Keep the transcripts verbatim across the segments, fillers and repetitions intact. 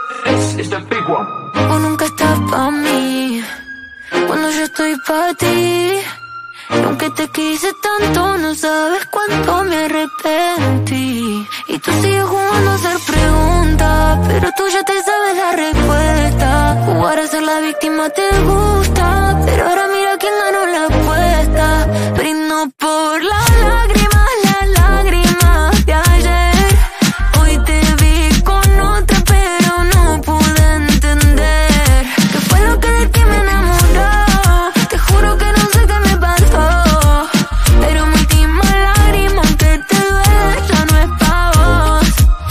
It's the big one. Vos nunca estás pa' mí cuando yo estoy pa' ti. Y aunque te quise tanto, no sabes cuánto me arrepentí. Y tú sigues jugando a hacer preguntas, pero tú ya te sabes la respuesta. Jugar a ser la víctima te gusta, pero ahora mira quién ganó la apuesta. Brindo por las lágrimas, las lágrimas de ayer. Hoy te vi con otra, pero no pude entender qué fue lo que de ti me enamoró. Te juro que no sé qué me pasó, pero mi última lágrima, aunque te duele, ya no es pa' vos.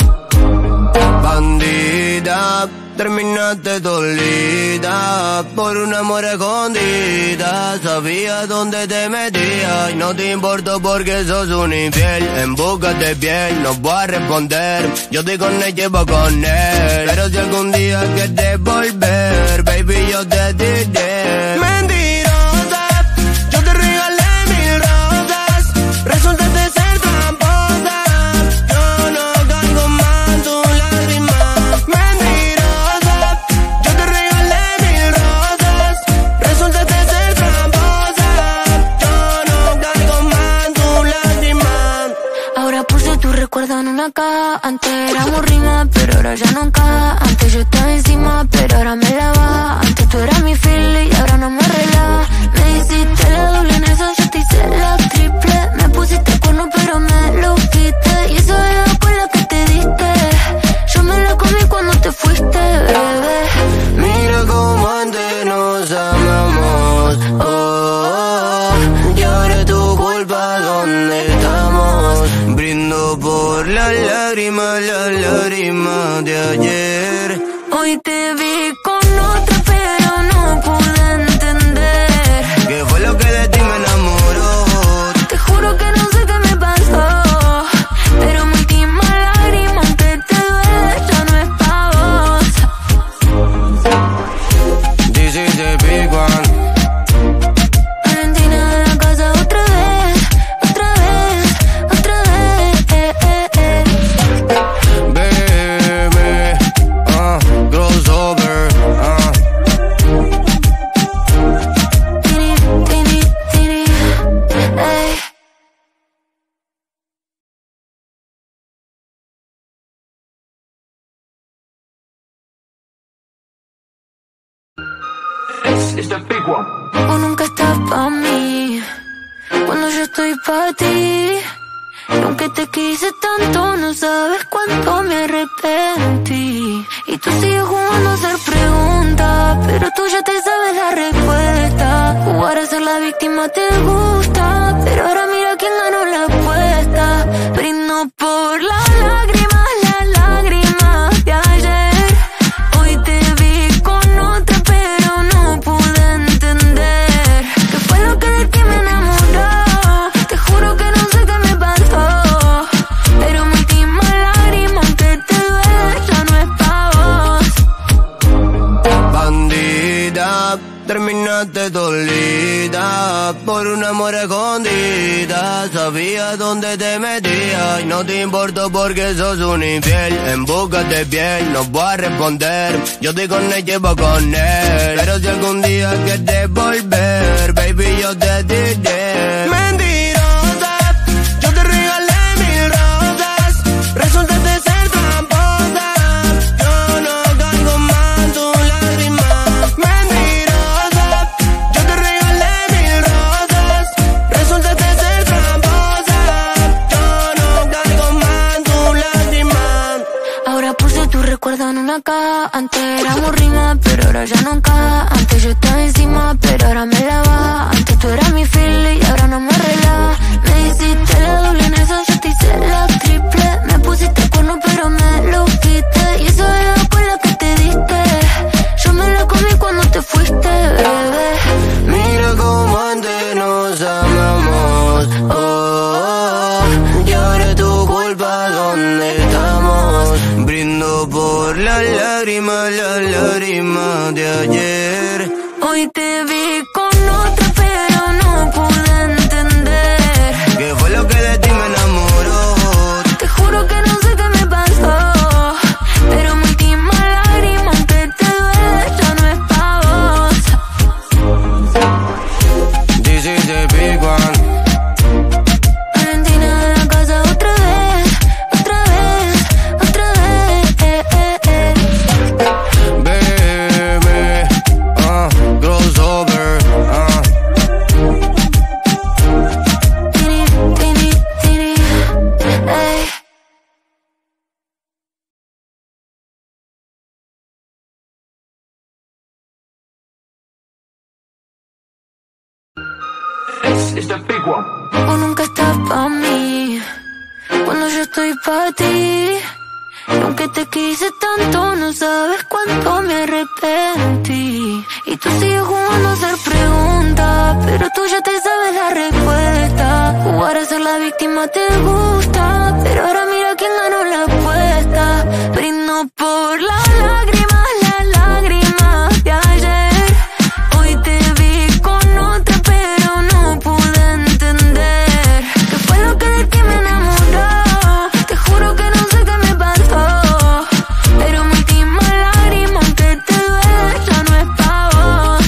Bandida, terminaste dolida por un amor escondida. Sabía dónde te metías y no te importó porque sos un infiel. En busca de piel, no voy a responder. Yo estoy con él, llevo con él. Pero si algún día quieres volver, baby, yo te diré. Mentirosa, yo te regalé mil rosas. Resultaste ser tramposa. Yo no caigo más en tu lágrima. Mentirosa, yo te regalé mil rosas. Resultaste ser tramposa. Yo no caigo más en tu lágrima. Ahora puse tu recuerdo en una caja. Antes éramos rima, pero ahora ya no encaja. Antes yo estaba encima, pero ahora me la baja. Antes tú eras mi fili y ahora no me relaja. Me hiciste la doble en eso, yo te hice la triple. Me pusiste cuerno, pero me lo quité. Y eso era por la que te diste. Yo me la comí cuando te fuiste, bebé. Mira cómo antes nos amamos. Oh, oh, oh. Y ahora es tu culpa, ¿dónde estamos? Brindo por las lágrimas, las lágrimas de ayer. Hoy te vi con otra, pero no pude entender ¿Qué fue lo que de ti me enamoró? te juro que no sé qué me pasó, pero mi última lágrima, aunque te duele, ya no es pa' vos. This is the big one. Valentina de la casa otra vez, otra vez, otra vez, eh, eh, eh. Baby, uh, crossover, uh. Tini, tini, tini, ey. It's, it's the big one. Vos nunca estás pa' mí cuando yo estoy pa' ti. Y aunque te quise tanto, no sabes cuánto me arrepentí. Y tú sigues jugando a hacer preguntas, pero tú ya te sabes la respuesta. Jugar a ser la víctima te gusta, pero ahora mira quién ganó la apuesta. Brindo por las lágrimas, las lágrimas de ayer. Hoy te vi con otra, pero no pude entender qué fue lo que de ti me enamoró. Te juro que no sé qué me pasó, pero mi última lágrima, aunque te duele, ya no es pa' vos. Bandida, terminaste dolida por un amor escondida. Sabía dónde te metías y no te importó porque sos un infiel. En busca de piel, no voy a responder. Yo estoy con él, llevo con él. Pero si algún día quieres volver, baby, yo te diré. Mentirosa, yo te regalé mil rosas. Resultaste ser tramposa. Yo no caigo más en tu lágrima. Mentirosa, yo te regalé mil rosas. Resultaste ser tramposa. Yo no caigo más en tu lágrima. Ahora puse tu recuerdo en una caja. Antes éramos rima, pero ahora ya no encaja. Antes yo estaba encima, pero ahora me la baja. Antes tú eras mi fili y ahora no me relaja. Me hiciste la doble en eso, yo te hice la triple. Me pusiste cuerno, pero me lo quité. Y eso era por la que te diste. Yo me la comí cuando te fuiste, bebé. Mira cómo antes nos amamos. Oh, oh, oh. Y ahora es tu culpa, ¿dónde estamos? Brindo por las lágrimas, las lágrimas de ayer. Hoy te vi con otra, pero no pude entender ¿Qué fue lo que de ti me enamoró? te juro que no sé qué me pasó, pero mi última lágrima, is the big one. Vos nunca estás pa' mí cuando yo estoy pa' ti. Y aunque te quise tanto, no sabes cuánto me arrepentí. Y tú sigues jugando a hacer preguntas, pero tú ya te sabes la respuesta. Jugar a ser la víctima te gusta, pero ahora mira quién ganó la apuesta. Brindo por las lágrimas, las lágrimas de ayer. Hoy te vi con otra, pero no pude entender qué fue lo que de ti me enamoró. Te juro que no sé qué me pasó, pero mi última lágrima, aunque te duele, ya no es pa' vos.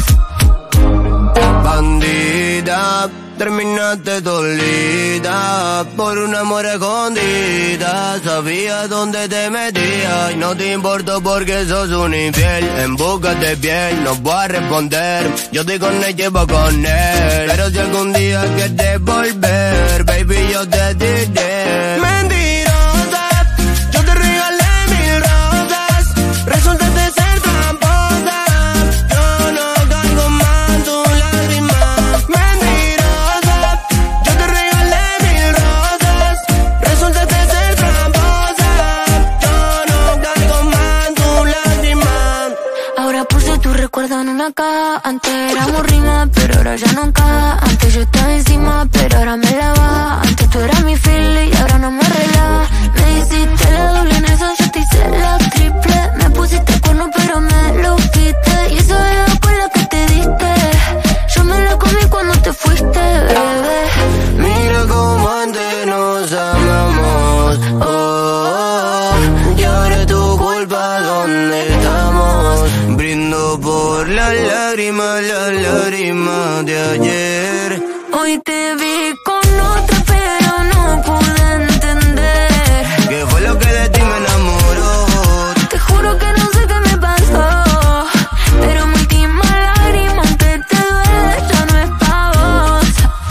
Bandida, terminaste dolida por un amor escondida. Sabía dónde te metía y no te importó porque sos un infiel. En busca de piel, no voy a responder. Yo estoy con él, llevo con él. Pero si algún día quieres volver, baby, yo te diré. Mentirosa, yo te regalé mil rosas. Resultaste ser tramposa. Yo no cargo más tu lágrima. Mentirosa, yo te regalé mil rosas. Resultaste ser tramposa. Yo no cargo más tu lágrima. Ahora puse tu recuerdo en una caja. Antes éramos rima, pero ahora ya no encaja. Antes yo estaba encima, pero ahora me la baja. Antes tú eras mi fili y ahora no me relaja. Me hiciste la doble en eso, yo te hice la triple. Me pusiste cuerno, pero me lo quité. Y eso era por la que te diste. Yo me la comí cuando te fuiste, bebé. Mira cómo antes nos amamos. Oh, oh, oh. Y ahora es tu culpa, ¿dónde estamos? Brindo por las lágrimas, las lágrimas de ayer. Hoy te vi con otra, pero no pude entender ¿Qué fue lo que de ti me enamoró? te juro que no sé qué me pasó, pero mi última lágrima, aunque te duele, ya no es pa' vos.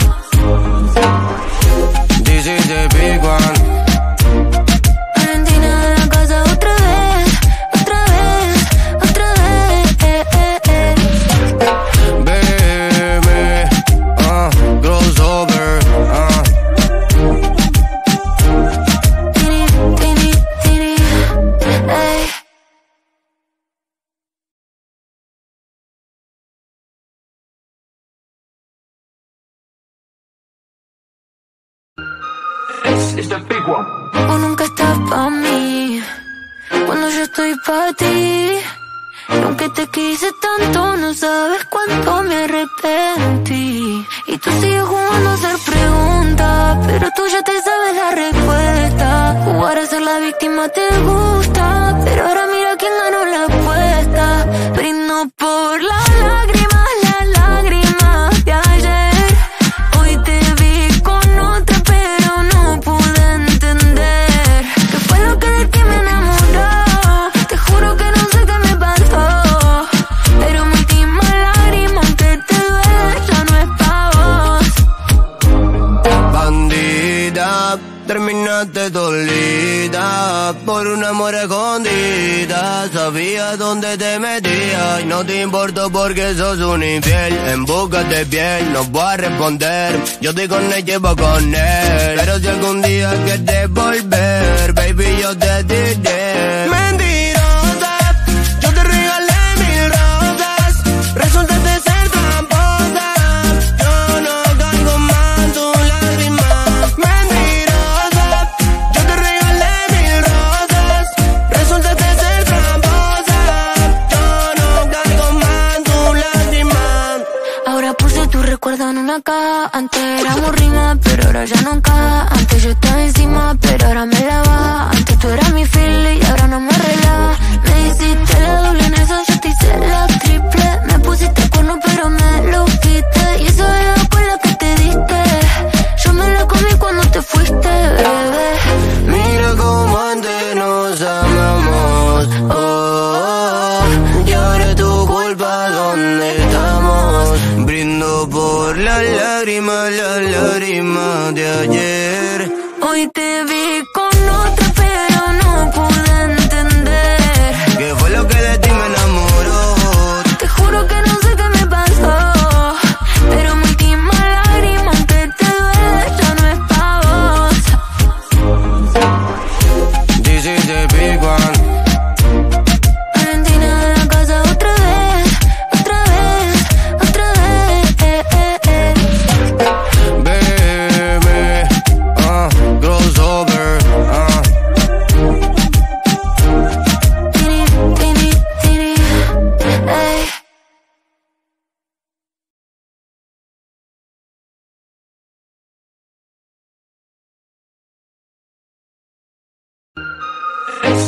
This is the big one. Valentina de la casa otra vez, otra vez, otra vez, eh, eh, eh. Baby, uh, crossover, uh. Tini, tini, tini, ey. This is the big one. Vos nunca estás pa' mí cuando yo estoy pa' ti. Y aunque te quise tanto, no sabes cuánto me arrepentí. Y tú sigues jugando a hacer preguntas, pero tú ya te sabes la respuesta. Jugar a ser la víctima te gusta, pero ahora mira quién ganó la apuesta. Brindo por las lágrimas, las lágrimas de ayer. Hoy te vi con otra, pero no pude entender qué fue lo que de ti me enamoró. Te juro que no sé qué me pasó, pero mi última lágrima, aunque te duele, ya no es pa' vos. Bandida, terminaste dolida por un amor escondida. Sabía dónde te metía y no te importó porque sos un infiel. En busca de piel, no voy a responder. Yo estoy con él, llevo con él. Pero si algún día quieres volver, baby, yo te diré. Mentirosa, yo te regalé mil rosas. Resultaste ser tramposa. Yo no cargo más tu lágrima. Mentirosa, yo te regalé mil rosas. Resultaste ser tramposa. Yo no cargo más tu lágrima. Ahora puse tu recuerdo en una caja. Antes éramos rima, pero ahora ya no encaja. Antes yo estaba encima, pero ahora me la baja. Antes tú eras mi fili y ahora no me relaja. Me hiciste la doble en eso, yo te hice la triple. Me pusiste cuerno, pero me lo quité. Y eso era por la que te diste. Yo me la comí cuando te fuiste, bebé. Mira cómo antes nos amamos. Oh, oh, oh. Y ahora es tu culpa, ¿dónde estamos? Brindo por las lágrimas, las lágrimas de ayer. Hoy te vi con otra, pero no pude entender ¿Qué fue lo que de ti me enamoró? te juro que no sé qué me pasó, pero mi última lágrima, aunque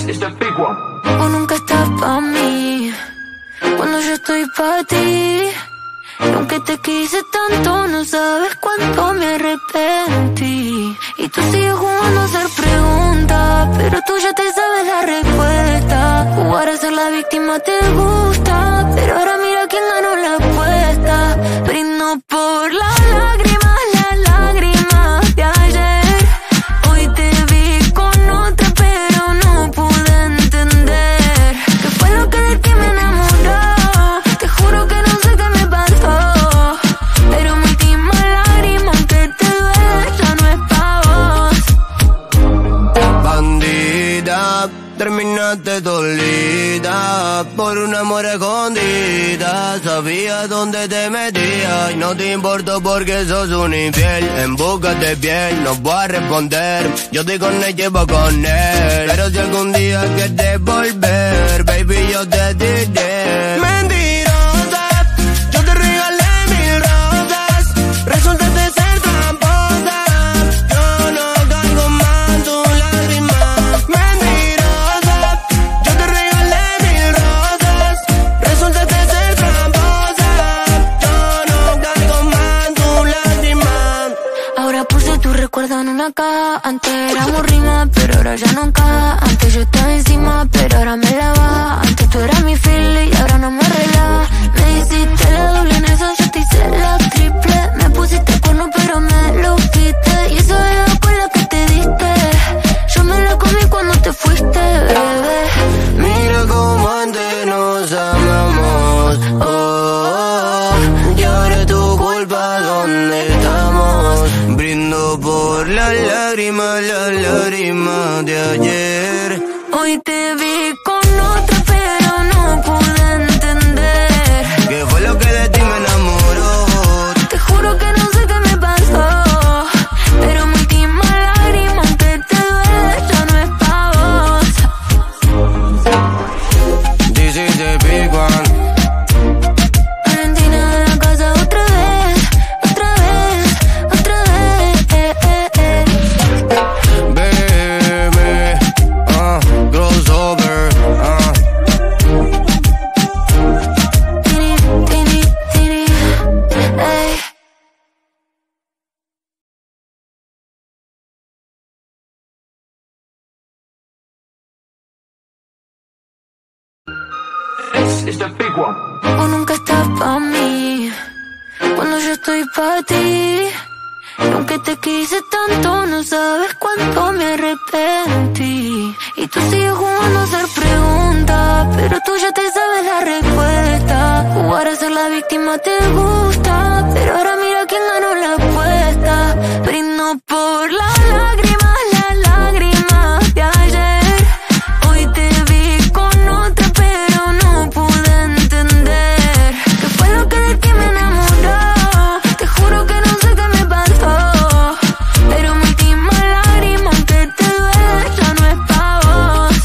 is the big one. Vos nunca estás pa' mí cuando yo estoy pa' ti. Y aunque te quise tanto, no sabes cuánto me arrepentí. Y tú sigues jugando a hacer preguntas, pero tú ya te sabes la respuesta. Jugar a ser la víctima te gusta, pero ahora mira quién ganó la apuesta. Brindo por las lágrimas, las lágrimas de ayer. Hoy te vi con otra, pero no pude entender qué fue lo que de ti me enamoró. Te juro que no sé qué me pasó, pero mi última lágrima, aunque te duele, ya no es pa' vos. Bandida, terminaste dolida por un amor escondida. Sabía dónde te metías y no te importó porque sos un infiel. En busca de piel no voy a responder, yo estoy con ella y voy con él. Pero si algún día quieres volver, baby, yo te diré mentirosa, yo te regalé mil rosas, resultaste ser tramposa. Yo no cargo más tu lágrima. Mentirosa, yo te regalé mil rosas, resultaste ser tramposa. Yo no cargo más tu lágrima. Ahora puse tu recuerdo en una caja. Antes éramos rima, pero ahora ya no encaja. Antes yo estaba encima, pero ahora me la baja. Antes tú eras mi fili y ahora no me relaja. Me hiciste la doble en eso, yo te hice la triple. Me pusiste cuerno, pero me lo quité. Y eso era por la que te diste. Yo me la comí cuando te fuiste, bebé. Mira cómo antes nos amamos, oh, oh, oh. Y ahora es tu culpa, ¿dónde estamos? Brindo por las lágrimas, las lágrimas de ayer. Hoy te vi con otra, pero no pude entender ¿Qué fue lo que de ti me enamoró? Te juro que no sé qué me pasó, pero mi última lágrima, aunque te duele, ya no es pa' vos. This is the big one. Valentina de la casa otra vez, otra vez, otra vez, eh, eh, eh. Baby, uh, crossover, uh. Tini, tini, tini, ey. This is the big one. Vos nunca estás pa' mí cuando yo estoy pa' ti. Y aunque te quise tanto, no sabes cuánto me arrepentí. Y tú sigues jugando a hacer preguntas, pero tú ya te sabes la respuesta. Jugar a ser la víctima te gusta, pero ahora mira quién ganó la apuesta. Brindo por las lágrimas, las lágrimas de ayer. Hoy te vi con otra, pero no pude entender qué fue lo que de ti me enamoró. Te juro que no sé qué me pasó, pero mi última lágrima, aunque te duele, ya no es pa' vos.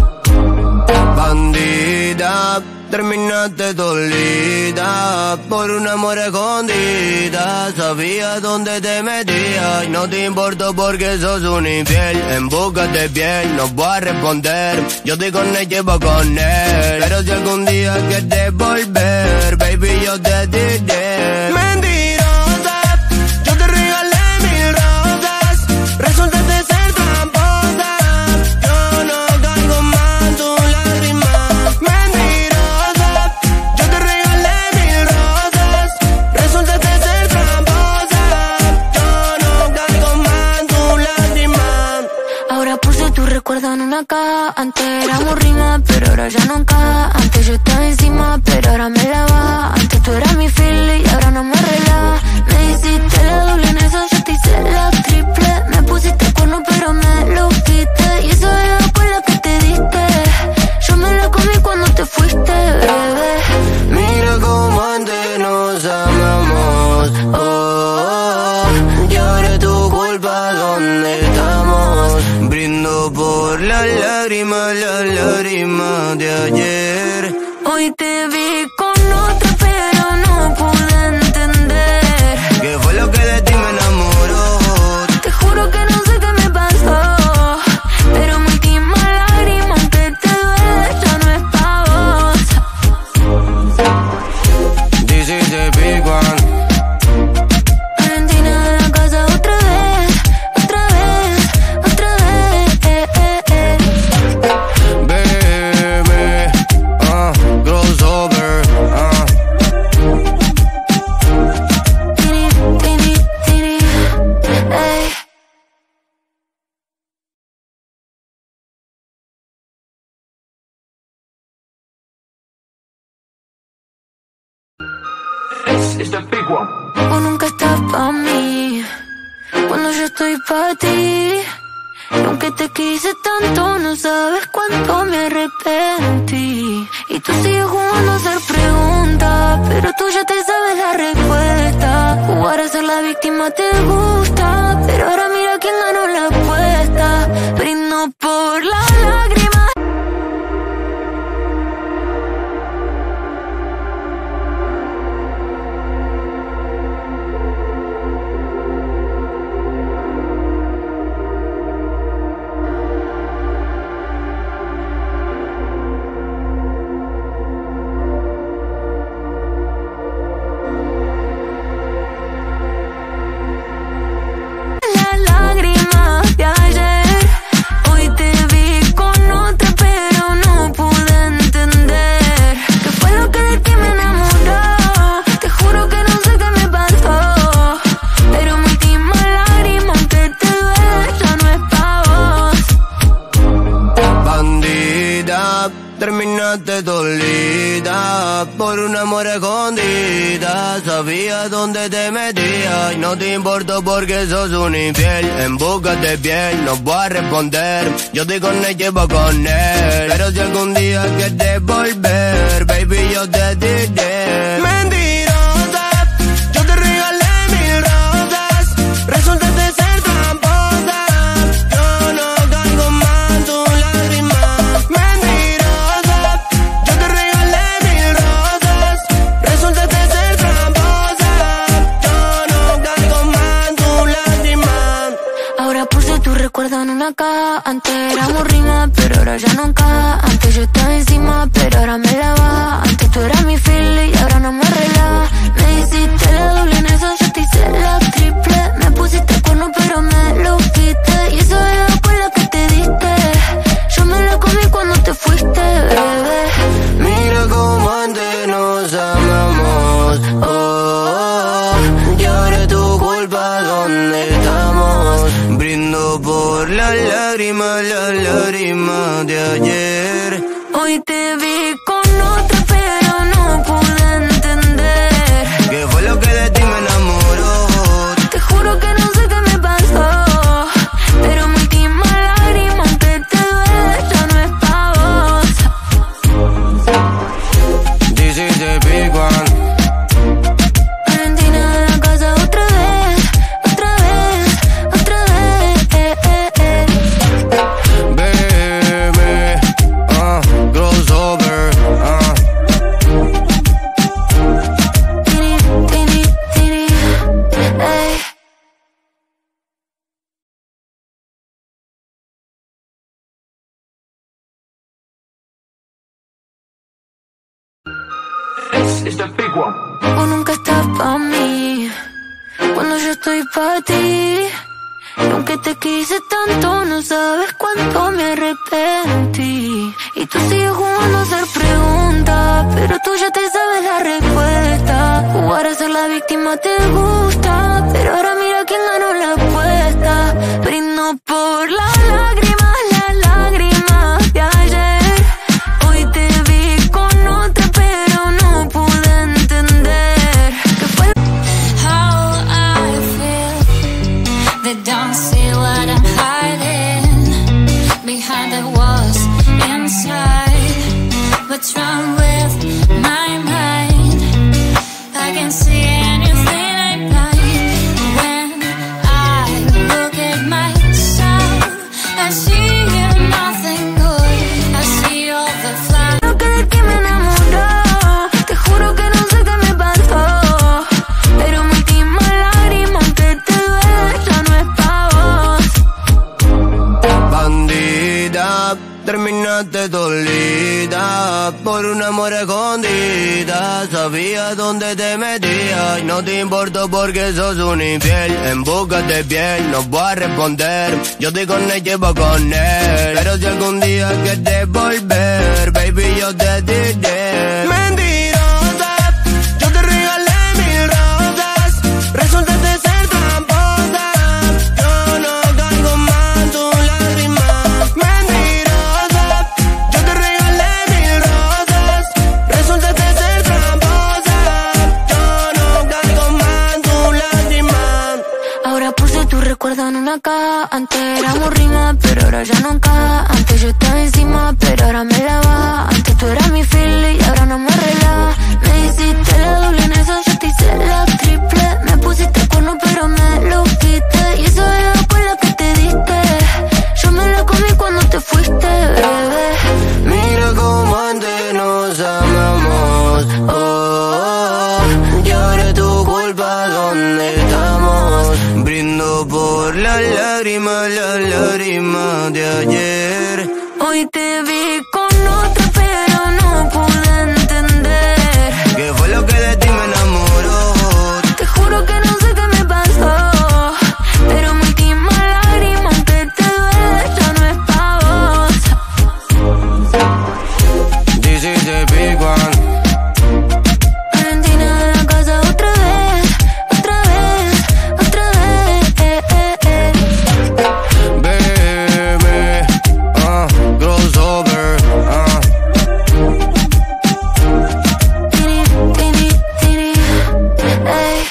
Bandida, terminaste dolida por un amor escondida. Sabía dónde te metías y no te importó porque sos un infiel. En busca de piel no voy a responder, yo estoy con ella y voy con él. Pero si algún día quieres volver, baby, yo te diré mentirosa, yo te regalé mil rosas, resultaste ser tramposa. Yo no cargo más tu lágrima. Mentirosa, yo te regalé mil rosas, resultaste ser tramposa. Yo no cargo más tu lágrima. Ahora puse tu recuerdo en una caja. Antes éramos rima, pero ahora ya no encaja. Antes yo estaba encima, pero ahora me la baja. Antes tú eras mi fili y ahora no me relaja. Me hiciste la doble en eso, yo te hice la triple. Me pusiste cuerno, pero me lo quité. Y eso era por la que te diste. Yo me la comí cuando te fuiste, bebé. Mira cómo antes nos amamos, oh, oh, oh. Y ahora es tu culpa, ¿dónde estamos? Brindo por las lágrimas, las lágrimas de ayer. Hoy te vi con otra, pero no pude entender ¿Qué fue lo que de ti me enamoró? Te juro que no sé qué me pasó, pero mi última lágrima, aunque is the big one. Vos nunca estás pa' mí cuando yo estoy pa' ti. Y aunque te quise tanto, no sabes cuánto me arrepentí. Y tú sigues jugando a hacer preguntas, pero tú ya te sabes la respuesta. Jugar a ser la víctima te gusta, pero ahora mira quién ganó la apuesta. Brindo por la lágrima. Terminaste dolida por un amor escondida. Sabía dónde te metía y no te importó porque sos un infiel. En busca de piel no voy a responder. Yo estoy con ella y voy con él. Pero si algún día quieres volver, baby, yo te diré mentirosa. Yo te regalé mil rosas, resultaste ser tramposa. Yo no caigo más en tu lágrima. Recuerdan una caja, antes éramos rima, pero ahora ya no encaja. Antes yo estaba encima, pero ahora me la baja. Antes tú eras mi fila y ahora no me relaja. Me hiciste la doble en eso, yo te hice la triple. Me pusiste el cuerno, pero me lo quité. Y esa beba con la que te diste, yo me la comí cuando te fuiste, bebé. Mira cómo antes nos amamos, oh, oh, oh. Y ahora es tu culpa, ¿dónde estamos? Brindo por la lágrima, la lágrima de ayer. Hoy te vi con otra, pero no pude entender ¿qué fue lo que de ti me enamoró? Te juro que no sé qué me pasó, pero mi última lágrima, aunque te duele, ya no es pa' vos. This is the big one. Argentina de la casa otra vez, otra vez, otra vez, eh, eh, eh. Baby, uh, crossover, uh. Tini, tini, tini, ey. This is the big one. Vos nunca estás pa' mí cuando yo estoy pa' ti. Y aunque te quise tanto, no sabes cuánto me arrepentí. Y tú sigues jugando a hacer preguntas, pero tú ya te sabes la respuesta. Jugar a ser la víctima te gusta, pero ahora mira quién ganó la apuesta. Brindo por la lágrima, la lágrima de ayer. Hoy te vi con otra, pero no pude entender que fue. How I feel, they don't see what I'm hiding behind the walls inside. What's wrong with my mind? I can see anything I like. When I look at myself, I see nothing good. I see all the flaws. Lo que de ti me enamoró, te juro que no sé qué me pasó, pero mi última lágrima, aunque te duele, ya no es pa' vos. Bandida, terminaste dolida por un amor escondida. Sabía dónde te metía y no te importó porque sos un infiel. En busca de piel no voy a responder. Yo estoy con ella y voy con él. Pero si algún día quieres volver, baby, yo te diré mentirosa. Yo te regalé mil rosas, resultaste ser tramposa. Yo no caigo más en tu lágrima. Mentirosa, yo te regalé mil rosas, resultaste ser tramposa. Yo no caigo una caja. Antes éramos rima, pero ahora ya no encaja. Antes yo estaba encima, pero ahora me la baja. Antes tú eras mi fili y ahora no me relaja. Me hiciste la doble en eso, yo te hice la triple. Me pusiste cuerno, pero me lo quité. Y eso era por la que te diste. Yo me la comí cuando te fuiste, bebé. Mira cómo antes nos amamos. Oh, oh, oh. Y ahora es tu culpa, ¿dónde estamos? Brindo por las lágrimas, las lágrimas de ayer. Hoy te vi con otra, pero no pude entender ¿qué fue lo que de ti me enamoró? Te juro que no sé qué me pasó, pero mi última lágrima, aunque te duele, ya no es pa' vos. This is the big one. Valentina de la casa otra vez, otra vez, otra vez, eh, eh, eh. Baby, uh, crossover, uh. Tini, tini, tini, ey.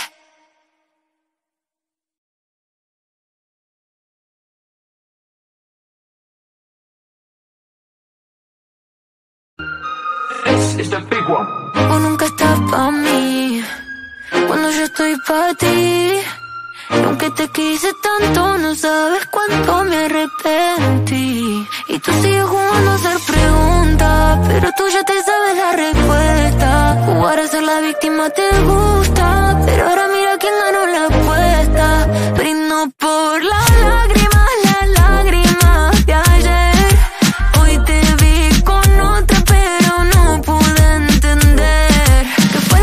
This is the big one. Vos nunca estás pa' mí cuando yo estoy pa' ti. Y aunque te quise tanto, no sabes cuánto me arrepentí. Y tú sigues jugando a hacer preguntas, pero tú ya te sabes la respuesta. Jugar a ser la víctima te gusta, pero ahora mira quién ganó la apuesta. Brindo por las lágrimas, las lágrimas de ayer. Hoy te vi con otra, pero no pude entender qué fue.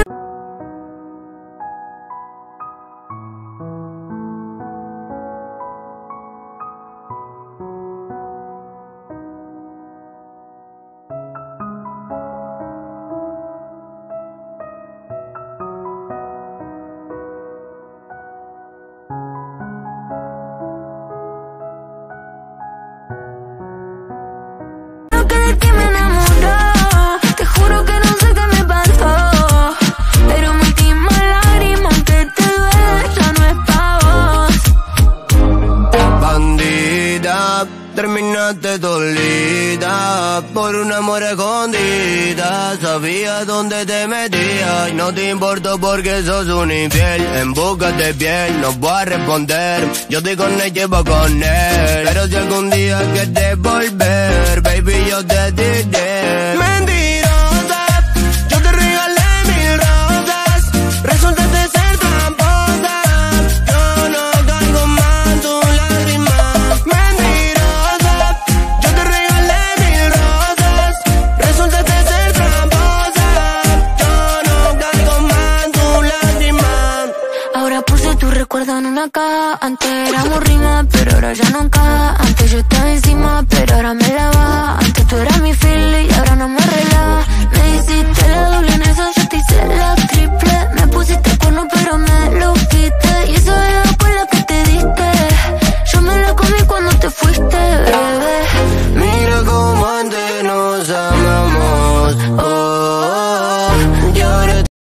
Lo que de ti me enamoró. Te juro que no sé qué me pasó, pero mi última lágrima, aunque te duele, ya no es pa' vos. Bandida, terminaste dolida por un amor escondida. Sabía dónde te metías y no te importó porque sos un infiel. En busca de piel no voy a responder, yo estoy con ella y voy con él. Pero si algún día quieres volver, baby, yo te diré mentirosa, yo te regalé mil rosas, resultaste ser tramposa. Yo no caigo más en tus lágrimas. Mentirosa, yo te regalé mil rosas, resultaste ser tramposa. Yo no caigo más en tus lágrimas. Ahora puse tu recuerdo en una caja. Antes éramos rima, pero ahora ya no encaja. Antes yo estaba encima, pero ahora me la baja. Antes tú eras mi fili y ahora no me relaja. Me hiciste la